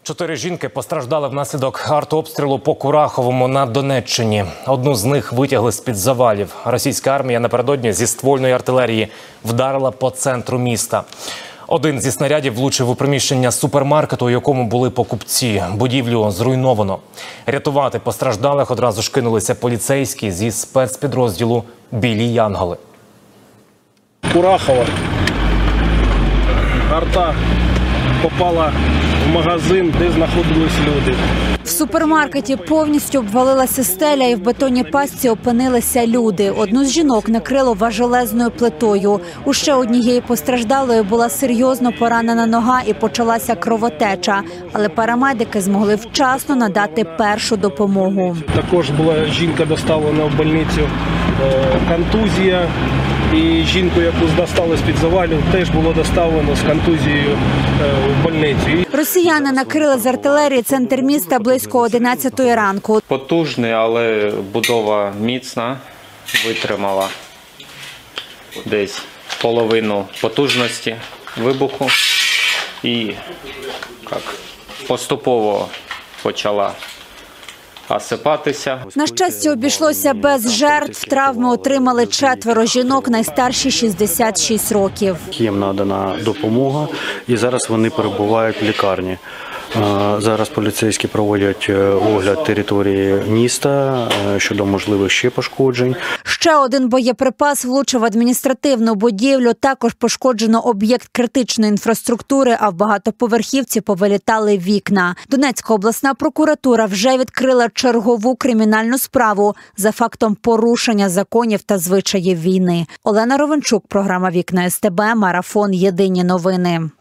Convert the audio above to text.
4 жінки постраждали внаслідок артобстрілу по Кураховому на Донеччині. Одну з них витягли з-під завалів. Російська армія напередодні зі ствольної артилерії вдарила по центру міста. Один зі снарядів влучив у приміщення супермаркету, у якому були покупці. Будівлю зруйновано. Рятувати постраждалих одразу ж кинулися поліцейські зі спецпідрозділу «Білі Янголи». Курахова. Арта попала в магазин, де знаходились люди. В супермаркеті повністю обвалилася стеля і в бетонній пастці опинилися люди. Одну з жінок накрило важелезною плитою. У ще однієї постраждалої була серйозно поранена нога і почалася кровотеча. Але парамедики змогли вчасно надати першу допомогу. Також була жінка доставлена в больницю, контузія. І жінку, яку достали з-під завалів, теж було доставлено з контузією в больницю. Росіяни накрили з артилерії центр міста близько 11-ї ранку. Потужний, але будова міцна, витримала десь половину потужності вибуху і поступово почала осипатися. На щастя, обійшлося без жертв. Травми отримали 4 жінок, найстарші 66 років. Їм надана допомога і зараз вони перебувають в лікарні. Зараз поліцейські проводять огляд території міста щодо можливих ще пошкоджень. Ще один боєприпас влучив в адміністративну будівлю. Також пошкоджено об'єкт критичної інфраструктури, а в багатоповерхівці повилітали вікна. Донецька обласна прокуратура вже відкрила чергову кримінальну справу за фактом порушення законів та звичаїв війни. Олена Ровенчук, програма «Вікна СТБ», марафон «Єдині новини».